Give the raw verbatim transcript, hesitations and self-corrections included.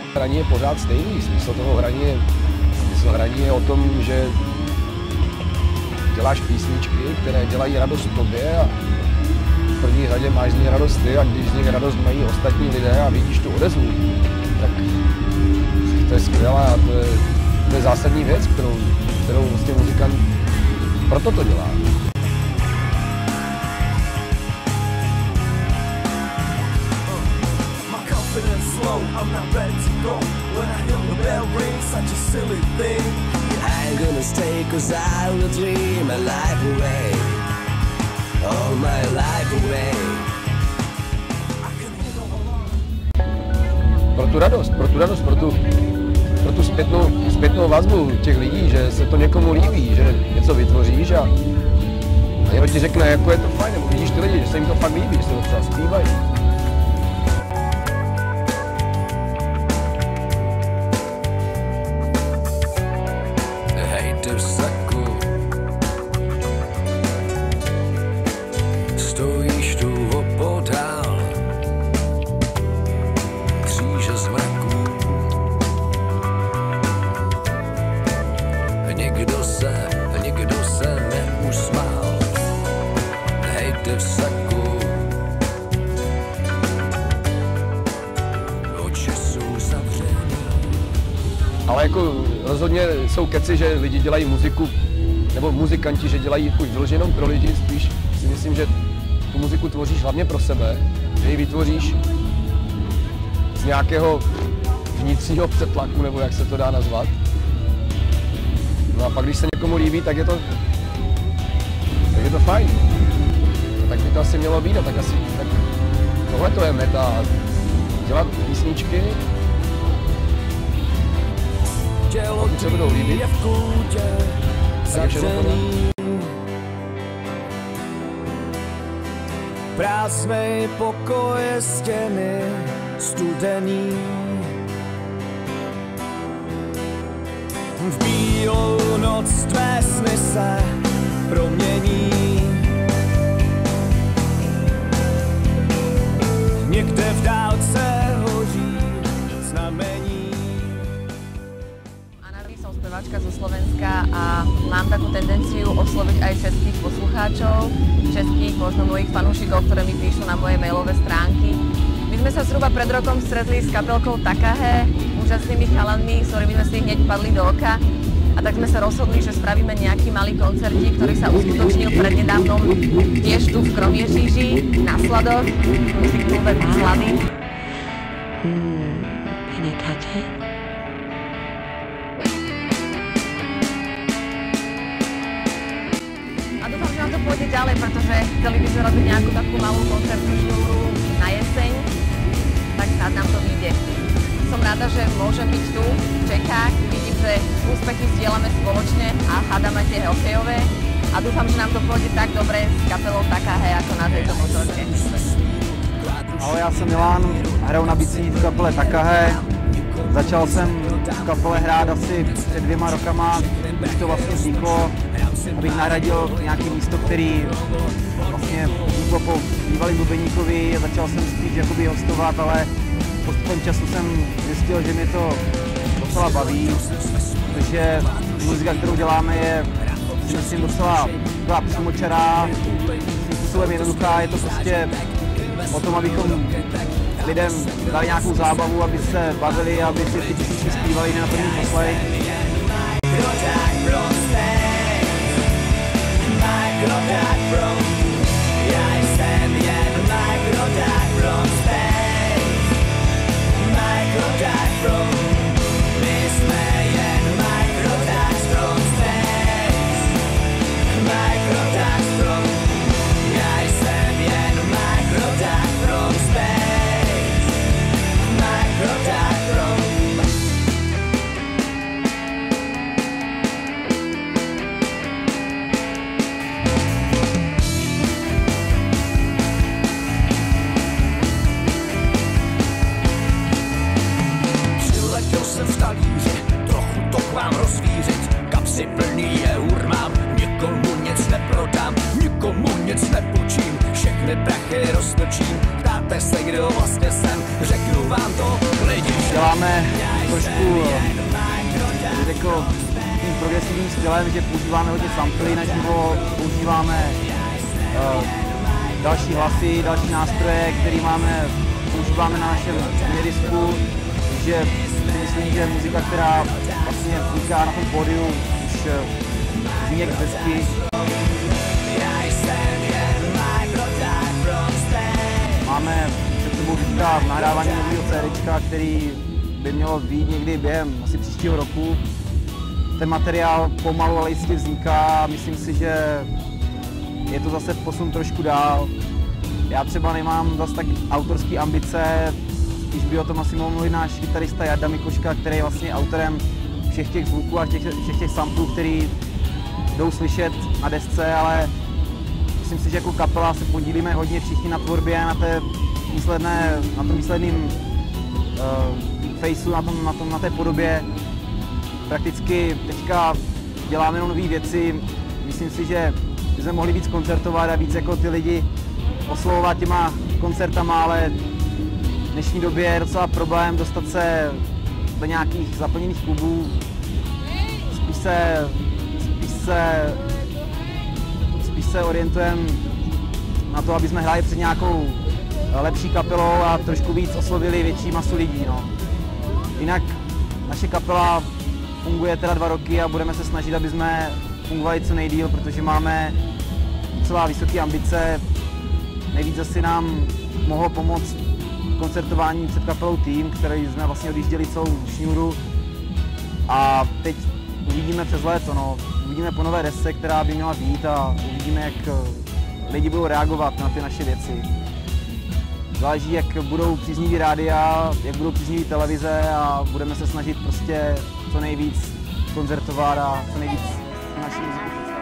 Hraní je pořád stejný, smysl toho hraní je, smysl hraní je o tom, že děláš písničky, které dělají radost tobě a v první řadě máš z nich radost ty a když z nich radost mají ostatní lidé a vidíš tu odezvu, tak to je skvělá a to je, to je zásadní věc, kterou, kterou vlastně muzikant proto to dělá. I'm not ready to go when I hear the bell ring, such a silly thing. I ain't gonna stay cause I will dream my life away, all my life away. Pro tu radost, pro tu radost, pro tu, pro tu zpětnou, zpětnou vazbu těch lidí, že se to někomu líbí, že něco vytvoříš a někdo ti řekne, jako je to fajn, nebo vidíš ty lidi, že se jim to fakt líbí, že se to třeba zpívají. Stojíš tu opodál kříže zmraků. Někdo se, někdo se neusmál. Hej, ty v saku. Oči jsou zavřený. Ale jako rozhodně jsou keci, že lidi dělají muziku, nebo muzikanti, že dělají už vyloženou pro lidi, spíš si myslím, že tu muziku tvoříš hlavně pro sebe, že ji vytvoříš z nějakého vnitřního přetlaku, nebo jak se to dá nazvat. No a pak, když se někomu líbí, tak je to, tak je to fajn. A tak by to asi mělo být, a tak asi, tak tohle to je meta, dělat písničky, pokud se budou líbit, tak je všechno pořád. Prázdnej pokoje, stěny studený. V bílou noc tvé sny se promění. Někde v dálce hoří znamení. Anna, som speváčka zo Slovenska a mám takú tendenciu osloviť aj českých poslucháčov, českých, možno mojich fanúšikov, ktoré mi píšu na moje mailové stránky. My sme sa zhruba pred rokom stretli s kapelkou Takahe, úžasnými chalanmi, s ktorými sme si hneď padli do oka. A tak sme sa rozhodli, že spravíme nejaký malý koncertík, ktorý sa uskutočnil prednedávnom tiež tu v Kromieříži, na Sladoch, v muziklube Slady. Hmm, can I touch it? To pôjde ďalej, pretože chceli by sme robiť nejakú takú malú koncertnú štúru na jeseň, tak snad nám to vyjde. Som rada, že môžem byť tu v Čechách, vidím, že úspechy zdieľame spoločne a hádame tie hokejové a dúfam, že nám to pôjde tak dobre s kapelou Takahe ako na tejto motorke. Ahoj, já jsem Milan, hraju na bicí v kapele Takahe. Začal jsem v kapele hrát asi před dvěma rokama, když to vlastně vzniklo, abych nahradil nějaké místo, který vlastně vzniklo po bývalým bubeníkovi a začal jsem spíš jakoby hostovat, ale postupem času jsem zjistil, že mě to docela baví, protože muzika, kterou děláme, je si myslím docela přímočará, tím způsobem jednoduchá, je to prostě o tom, abychom lidem dali nějakou zábavu, aby se bavili, aby si ty písničky zpívali na první poslech. Děláme trošku, bych řekl, tím progresivním stylem, že používáme hodně samply naživo, používáme uh, další hlasy, další nástroje, které máme, používáme na našem disku, takže si myslím, že muzika, která vlastně vzniká na tom pódiu, už uh, zní jak hezky. Máme před sebou teďka nahrávání nového CDčka, který by mělo být někdy během asi příštího roku. Ten materiál pomalu, ale jistě vzniká. Myslím si, že je to zase posun trošku dál. Já třeba nemám zase tak autorské ambice, spíš by o tom asi mohl mluvit náš kytarista Jarda Mikoška, který je vlastně autorem všech těch zvuků a těch, všech těch samplů, který jdou slyšet na desce, ale myslím si, že jako kapela se podílíme hodně všichni na tvorbě, na té výsledné, na tom výsledném uh, faceu, na, tom, na, tom, na té podobě. Prakticky teďka děláme jenom nové věci. Myslím si, že bychom mohli víc koncertovat a víc jako ty lidi oslovovat těma koncertama, ale v dnešní době je docela problém dostat se do nějakých zaplněných klubů. Spíš se, spíš se, spíš se orientujeme na to, aby jsme hráli před nějakou lepší kapelou a trošku víc oslovili větší masu lidí. No. Jinak naše kapela funguje teda dva roky a budeme se snažit, aby jsme fungovali co nejdýl, protože máme docela vysoké ambice. Nejvíc asi nám mohlo pomoct koncertování před kapelou Tým, který jsme vlastně odjížděli celou šňůru. A teď uvidíme přes léto, no. Uvidíme po nové desce, která by měla být, a uvidíme, jak lidi budou reagovat na ty naše věci. Záleží, jak budou přízniví rádia, jak budou přízniví televize, a budeme se snažit prostě co nejvíc koncertovat a co nejvíc naši muziku představit.